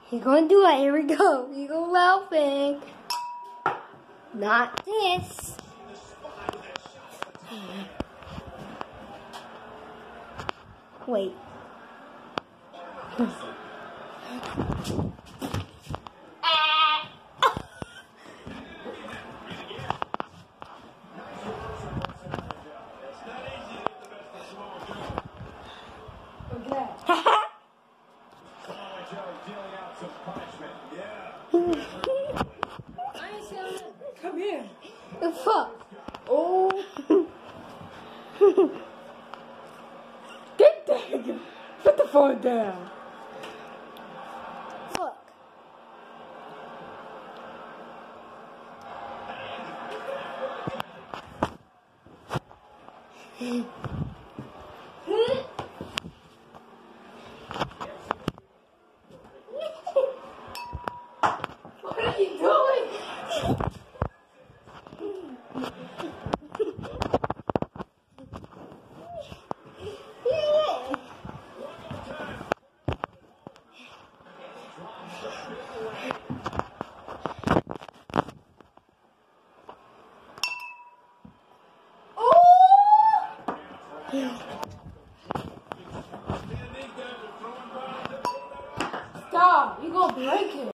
He's gonna do it. Here we go. You go laughing. Not this. Wait. Come here. The fuck? Oh. Get down. Put the phone down. Fuck. What are you doing? Stop! You're gonna break it.